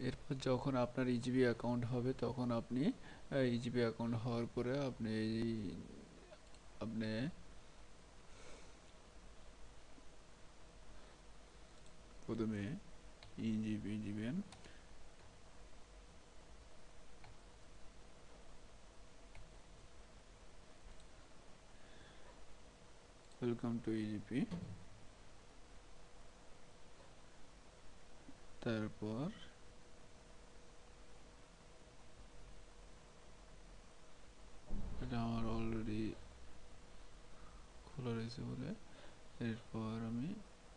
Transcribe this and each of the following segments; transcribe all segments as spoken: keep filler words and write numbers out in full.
এরপর যখন আপনার ইজিবি অ্যাকাউন্ট হবে তখন আপনি ইজিবি অ্যাকাউন্ট হওয়ার পরে আপনি আপনি প্রথমে ইজিবি দিবেন। Welcome to EGP. তারপর এটা আমার অলরেডি খোলা রয়েছে বলে এরপর আমি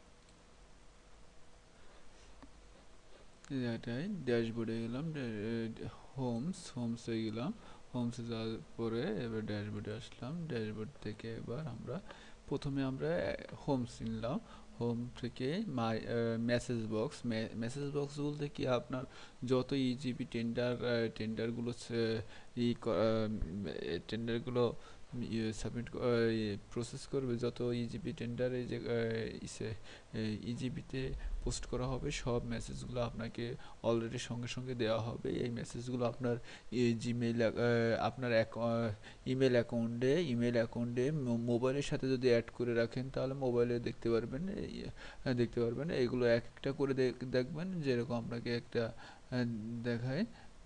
এই জায়গাটায় ড্যাশবোর্ডে গেলাম, হোমস হোমসে গেলাম। হোমসে যাওয়ার পরে এবার ড্যাশবোর্ডে আসলাম। ড্যাশবোর্ড থেকে এবার আমরা প্রথমে আমরা হোমস নিলাম। হোম থেকে my message box. Message box বলতে কি আপনার যত ইজিপি টেন্ডার টেন্ডারগুলো ই টেন্ডারগুলো সাবমিট প্রসেস করবে, যত ইজিপি টেন্ডারে যে ইসে ইজিপিতে পোস্ট করা হবে সব মেসেজগুলো আপনাকে অলরেডি সঙ্গে সঙ্গে দেওয়া হবে। এই মেসেজগুলো আপনার জিমেইল আপনার ইমেল অ্যাকাউন্টে ইমেল অ্যাকাউন্টে মোবাইলের সাথে যদি অ্যাড করে রাখেন তাহলে মোবাইলে দেখতে পারবেন দেখতে পারবেন এইগুলো এক একটা করে দেখবেন, যেরকম আপনাকে একটা দেখায়।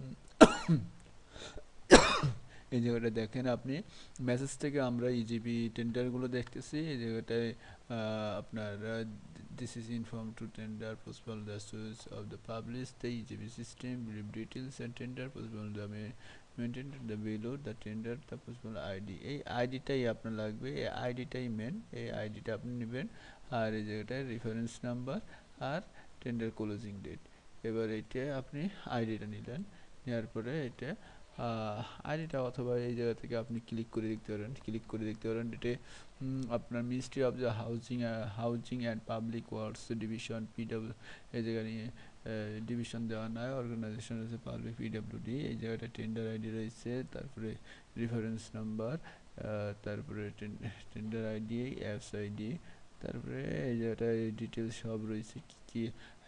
এই জায়গাটা দেখেন আপনি মেসেজ থেকে আমরা ইজিপি টেন্ডারগুলো দেখতেছি। এই জায়গাটায় আপনার this is inform to tender postpone the switch off the publish the EGP system brief details and tender postpone the maintain the below the tender the postpone ID. এই আইডিটাই আপনার লাগবে, এই আইডিটাই মেন, এই আইডিটা আপনি নেবেন। আর এই জায়গাটায় রেফারেন্স নাম্বার আর টেন্ডার ক্লোজিং ডেট। এবার এইটা আপনি আইডিটা নিলেন, নেওয়ার পরে এটা আইডিটা অথবা এই জায়গা থেকে আপনি ক্লিক করে দেখতে পারেন ক্লিক করে দেখতে পারেন এটা আপনার ministry of the housing housing and public works division PW. এই জায়গা নিয়ে ডিভিশন দেওয়া নয়, অর্গানাইজেশন হচ্ছে পাবলিক পিডব্লিউডি। এই জায়গাটা টেন্ডার আইডি রয়েছে, তারপরে রেফারেন্স নাম্বার, তারপরে টেন্ডার আইডি, অ্যাপস আইডি, তারপরে এই জায়গাটায় ডিটেলস সব রয়েছে কী কী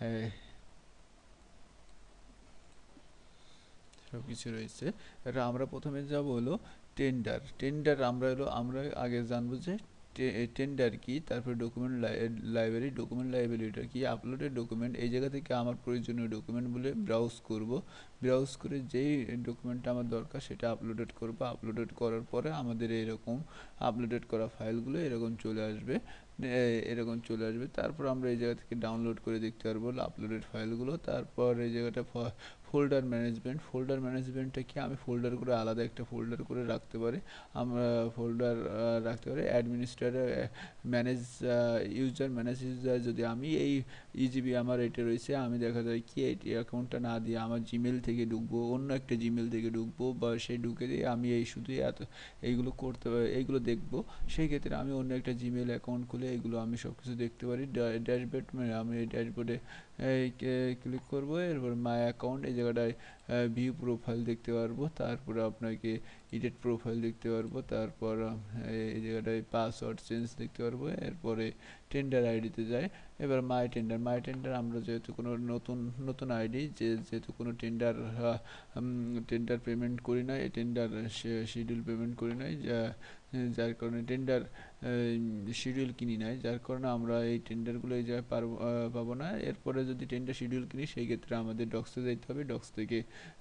সব কিছু রয়েছে। এটা আমরা প্রথমে যাব হলো টেন্ডার। টেন্ডার আমরা হলো আমরা আগে জানবো যে টেন্ডার কি, তারপরে ডকুমেন্ট লাইব্রেরি। ডকুমেন্ট লাইব্রেরিটা কি, আপলোডেড ডকুমেন্ট। এই জায়গা থেকে আমার প্রয়োজনীয় ডকুমেন্ট বলে ব্রাউজ করব, ব্রাউজ করে যেই ডকুমেন্টটা আমার দরকার সেটা আপলোডেড করব। আপলোডেড করার পরে আমাদের এরকম আপলোডেড করা ফাইলগুলো এরকম চলে আসবে, এরকম চলে আসবে। তারপর আমরা এই জায়গা থেকে ডাউনলোড করে দেখতে পারবো আপলোডেড ফাইলগুলো। তারপর এই জায়গাটা ফোল্ডার ম্যানেজমেন্ট। ফোল্ডার ম্যানেজমেন্টটা কি, আমি ফোল্ডার করে আলাদা একটা ফোল্ডার করে রাখতে পারি। আমরা ফোল্ডার রাখতে পারি administrator manage user manage user. যদি আমি এই ইজিবি আমার এটা রয়েছে, আমি দেখা যায় কি এই অ্যাকাউন্টটা না দিয়ে আমার জিমেল থেকে ঢুকবো, অন্য একটা জিমেল থেকে ঢুকবো, বা সেই ঢুকে দিয়ে আমি এই শুধু এত এইগুলো করতে এইগুলো দেখবো। সেই ক্ষেত্রে আমি অন্য একটা জিমেল অ্যাকাউন্ট খুলে এগুলো আমি সব কিছু দেখতে পারি। ড্যাশবোর্ড আমি এই ড্যাশবোর্ডে ক্লিক করবো, এরপর মাই অ্যাকাউন্ট এই জায়গাটায় ভিউ প্রোফাইল দেখতে পারবো। তারপরে আপনাকে এডিট প্রোফাইল দেখতে পারবো। তারপর এই জায়গাটায় পাসওয়ার্ড চেঞ্জ দেখতে পারবো। এরপরে টেন্ডার আইডিতে যাই। এবার মাই টেন্ডার মাই টেন্ডার আমরা যেহেতু কোনো নতুন নতুন আইডি যে যেহেতু কোনো টেন্ডার টেন্ডার পেমেন্ট করি না, এই টেন্ডার শিডিউল পেমেন্ট করি নাই, যার কারণে টেন্ডার শিডিউল কিনি নাই, যার কারণে আমরা এই টেন্ডারগুলো এই জায়গায় পারবো পাবো না। এরপরে যদি টেন্ডার শিডিউল কিনি সেই ক্ষেত্রে আমাদের ডক্সে যেতে হবে। ডক্স থেকে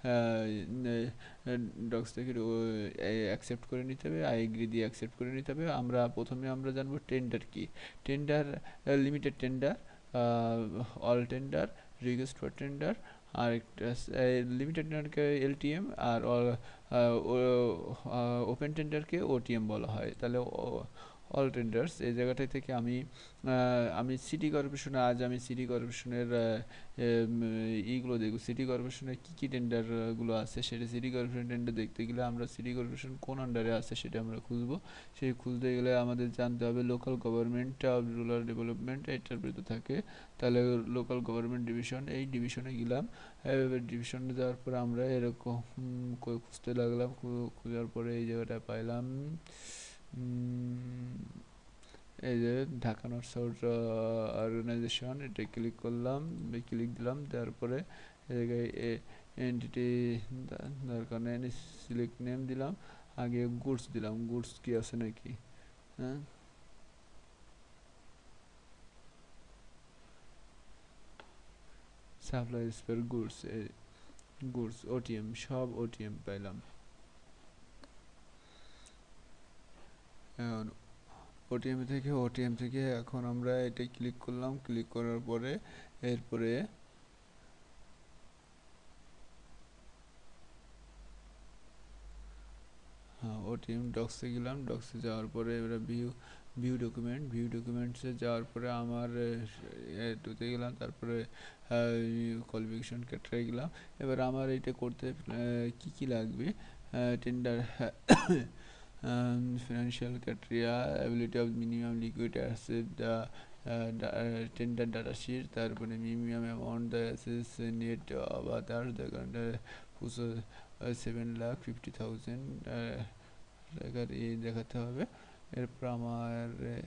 ডক্স থেকে অ্যাকসেপ্ট করে নিতে হবে, আই এগ্রি দিয়ে অ্যাকসেপ্ট করে নিতে হবে। আমরা প্রথমে আমরা জানবো টেন্ডার কি। Tender limited tender, all tender, request for tender, আর একটা লিমিটেড টেন্ডারকে এলটিএম, আর ওপেন টেন্ডারকে ওটিএম বলা হয়। তাহলে অল টেন্ডার্স এই জায়গাটা থেকে আমি আমি সিটি কর্পোরেশনে আজ আমি সিটি কর্পোরেশনের ইগুলো দেখব। সিটি কর্পোরেশনের কী কী টেন্ডারগুলো আছে সেটা সিটি কর্পোরেশন টেন্ডার দেখতে গেলে আমরা সিটি কর্পোরেশন কোন আন্ডারে আছে সেটা আমরা খুঁজবো। সেই খুঁজতে গেলে আমাদের জানতে হবে local government of rural development এটার ভিতরে থাকে। তাহলে লোকাল গভর্নমেন্ট ডিভিশন, এই ডিভিশনে গেলাম। ডিভিশনে যাওয়ার পরে আমরা এরকম খুঁজতে লাগলাম, খোঁজার পরে এই জায়গাটা পাইলাম এই যে ঢাকা নর্থ সাউথ অর্গানাইজেশন। এটা ক্লিক করলাম, ক্লিক দিলাম, দেওয়ার পরে এই জায়গায় এন্টিটি দরকার নেই, সিলেক্ট নেম দিলাম, আগে গুডস দিলাম, গুডস কি আছে নাকি, হ্যাঁ supply spare goods, goods OTM, সব ওটিএম পাইলাম। এখন ওটিএম থেকে ওটিএম থেকে এখন আমরা এটা ক্লিক করলাম, ক্লিক করার পরে এরপরে হ্যাঁ ওটিএম ডক্সে গেলাম, ডক্সে যাওয়ার পরে এবার ভিউ ভিউ ডকুমেন্ট, ভিউ ডকুমেন্টসে যাওয়ার পরে আমার টুতে গেলাম, তারপরে কোয়ালিফিকেশন ক্যাটারে গেলাম। এবার আমার এটা করতে কি কি লাগবে, tender financial criteria, ability of minimum liquid asset, the tender data sheet, তারপরে মিনিমাম অ্যামাউন্ট দ্য অ্যাসেস net of other the current seven lakh fifty thousand টাকার এই দেখাতে হবে। এরপর আমার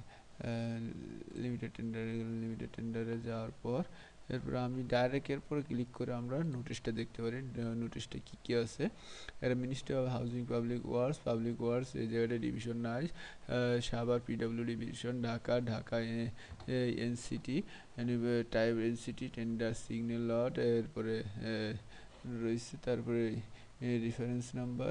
লিমিটেড টেন্ডারে লিমিটেড টেন্ডারে যাওয়ার পর এরপর আমি ডাইরেক্ট এরপর ক্লিক করে আমরা নোটিশটা দেখতে পারি, নোটিশটা কী কী আছে। এরা ministry of housing public works, public works এই জায়গাটা ডিভিশন নাই, Savar PW division, Dhaka, Dhaka NCT, type NCT, tender signal lot, এরপরে রয়েছে, তারপরে রেফারেন্স নাম্বার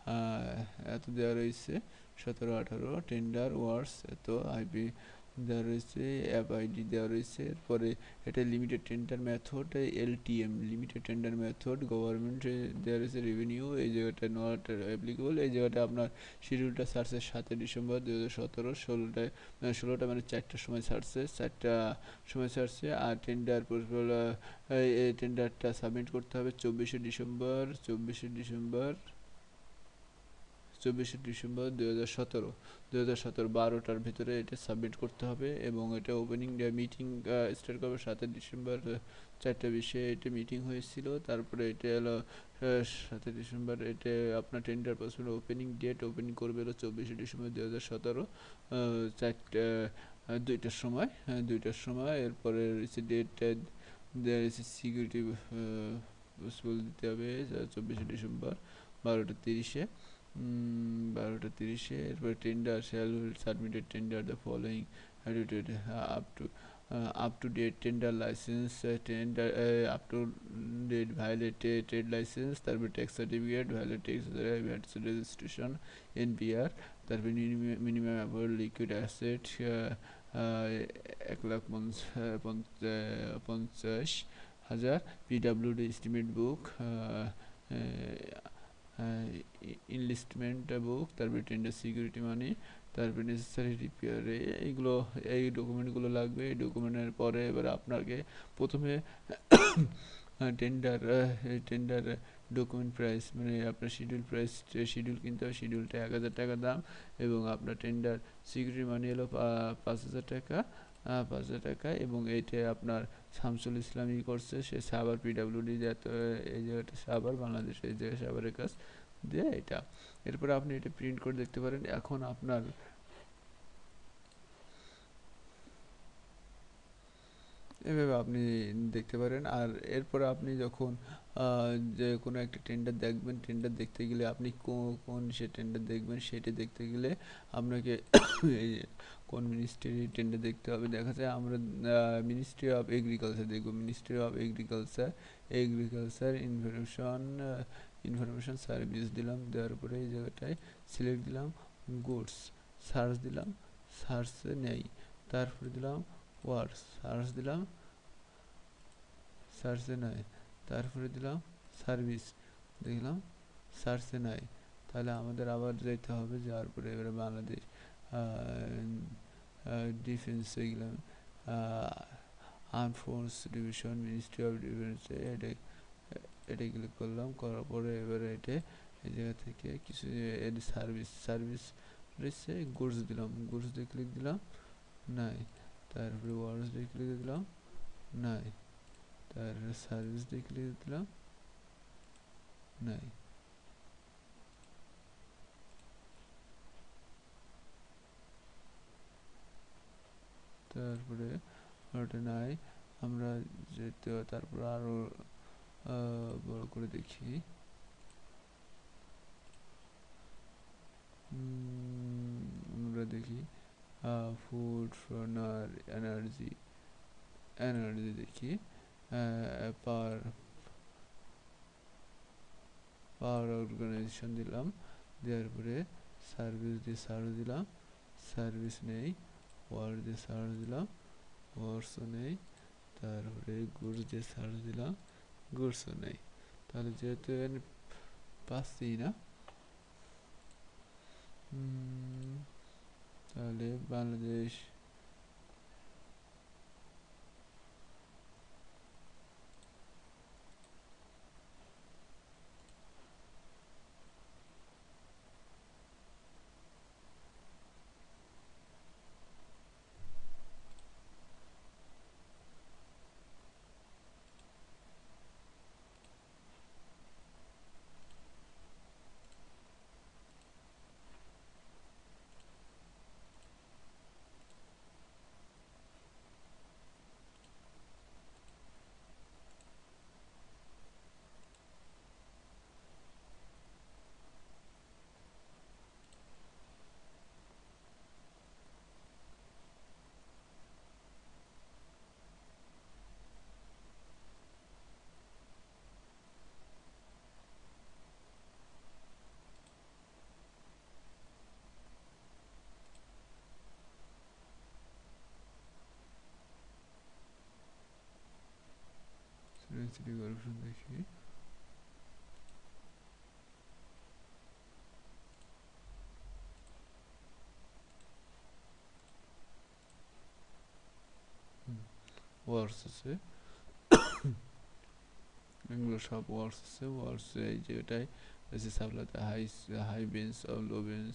এত দেওয়া রয়েছে, সতেরো আঠারো, টেন্ডার ওয়ার্ডস এত, আইপি দেওয়া রয়েছে, অ্যাপ আইডি দেওয়া রয়েছে। এরপরে এটা limited tender method, LTM limited tender method, government দেওয়া রয়েছে, রেভিনিউ এই জায়গাটা নট অ্যাপ্লিকেবল, এই জায়গাটা আপনার শিডিউলটা ছাড়ছে সাতই ডিসেম্বর দু হাজার সতেরো, ষোলোটায় ষোলোটা মানে চারটার সময় ছাড়ছে, চারটা সময় ছাড়ছে। আর টেন্ডার এই টেন্ডারটা সাবমিট করতে হবে চব্বিশে ডিসেম্বর, চব্বিশে ডিসেম্বর চব্বিশে ডিসেম্বর দু হাজার সতেরো দু হাজার সতেরো বারোটার ভিতরে এটা সাবমিট করতে হবে। এবং এটা ওপেনিং মিটিং স্টার্ট করবে সাতই ডিসেম্বর চারটা বিশে, এটা মিটিং হয়েছিল। তারপরে এটা হলো সাতই ডিসেম্বর, এটা আপনার tender passport opening date opening করবে হলো চব্বিশে ডিসেম্বর দু হাজার সতেরো চারটা দুইটার সময়, হ্যাঁ দুইটার সময়। এরপরে রয়েছে ডেট দেওয়া রয়েছে, সিকিউরিটি দিতে হবে চব্বিশে ডিসেম্বর বারোটা তিরিশে, বারোটা তিরিশে। এরপরে tender shall submitted tender the following attitude up to up to date tender licence, tender up to date valid trade licence, তারপরে tax certificate, valid tax registration, NPR, তারপরে মিনিমাম অ্যাভয়েড লিকুইড অ্যাসেট এক লাখ পঞ্চাশ হাজার, PWD estimate বুক, ইনলিস্টমেন্ট বুক, তারপরে tender security মানি, তারপরে necessary রিপেয়ারে, এইগুলো এই ডকুমেন্টগুলো লাগবে। এই ডকুমেন্টের পরে এবার আপনাকে প্রথমে টেন্ডার টেন্ডার ডকুমেন্ট প্রাইস মানে আপনার শিডিউল প্রাইস, শিডিউল কিনতে হবে, শিডিউলটা এক হাজার টাকা দাম, এবং আপনার টেন্ডার সিকিউরিটি মানি হলো পাঁচ হাজার টাকা, পাঁচ হাজার টাকা। এবং এইটা আপনার শামসুল ইসলামই করছে, সে সাভার পিডাব্লিউডি, এই জায়গাটা সাভার বাংলাদেশ, এই জায়গায় সাভারের কাজ দিয়ে এটা। এরপরে আপনি এটা প্রিন্ট করে দেখতে পারেন। এখন আপনার এভাবে আপনি দেখতে পারেন। আর এরপরে আপনি যখন যে কোনো একটা টেন্ডার দেখবেন, টেন্ডার দেখতে গেলে আপনি কোন সে টেন্ডার দেখবেন সেটা দেখতে গেলে আপনাকে এই কোন মিনিস্ট্রির টেন্ডার দেখতে হবে। দেখা যায় আমরা মিনিস্ট্রি অফ এগ্রিকালচার দেখব, ministry of agriculture, agriculture information information service দিলাম, দেওয়ার পরে এই জায়গাটায় সিলেক্ট দিলাম গুডস, সার্চ দিলাম, সার্চে নেই, তারপরে দিলাম ওয়ার্ড, সার্চ দিলাম, সার্চে নাই, তারপরে দিলাম সার্ভিস, দেখলাম সার্চে নাই। তাহলে আমাদের আবার যেতে হবে, যাওয়ার পরে এবারে বাংলাদেশ ডিফেন্সে গেলাম, arm force division, ministry of ডিফেন্সে এটা এটা ক্লিক করলাম, করার পরে এবারে এটা এই জায়গা থেকে কিছু সার্ভিস সার্ভিস রয়েছে, গুডস দিলাম, গুডস দিয়ে ক্লিক দিলাম, নাই, তারপরে ওয়ার্ডস দিয়ে ক্লিক দিলাম, নাই, তারপরে সার্ভিস দিয়ে ক্লিক দিলাম, নাই, তারপরে ওটা নাই, আমরা যেতে তারপর আরও বড় করে দেখি। আমরা দেখি ফুড ফর্নার এনার্জি এনার্জি দেখি পাওয়ার পাওয়ার অর্গানাইজেশন দিলাম, দেওয়ার পরে সার্ভিস দিয়ে সার্চ দিলাম, সার্ভিস নেই। ওয়ার্ড দিয়ে সার্চ দিলাম, ওয়ার্ডসও নেই। তারপরে গুডস দিয়ে সার্চ দিলাম, গুডসও নেই। তাহলে যেহেতু পাচ্ছি না, তাহলে বাংলাদেশ সিটি কর্পোরেশন দেখি। ওয়ার্ডস আছে, এগুলো সব ওয়ার্ডস আছে। ওয়ার্ডস এই যে এটাই আছে সাপ্লাইতে হাই হাই বেঞ্চ ও low bench,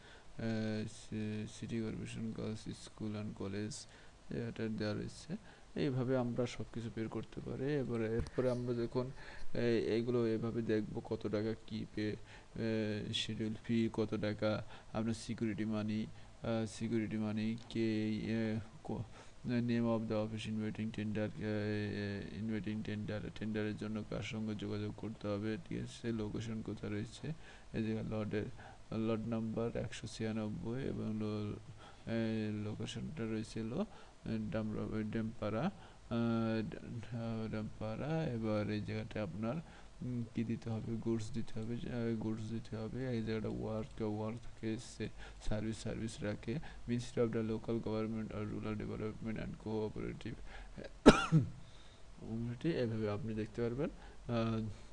city corporation girls school and college এটা দেওয়া রয়েছে। এইভাবে আমরা সব কিছু বের করতে পারি। এবারে এরপরে আমরা যখন এইগুলো এভাবে দেখব কত টাকা কী পে, শিডিউল ফি কত টাকা, আপনার সিকিউরিটি মানি, সিকিউরিটি মানি কে, name of the office inviting tender, inviting tender, টেন্ডারের জন্য কার সঙ্গে যোগাযোগ করতে হবে, ঠিক আছে, লোকেশন কোথায় রয়েছে, এই জায়গায় লর্ডের লট নাম্বার একশো ছিয়ানব্বই এবং লোকেশনটা রয়েছিল ডেমপাড়া ডেমপাড়া। এবার এই জায়গাটা আপনার কি দিতে হবে, গুডস দিতে হবে, গুডস দিতে হবে। এই জায়গাটা ওয়ার্ক ওয়ার্ক থাকে, সার্ভিস সার্ভিস রাখে, ministry of the local government আর rural development and cooperative community. এভাবে আপনি দেখতে পারবেন।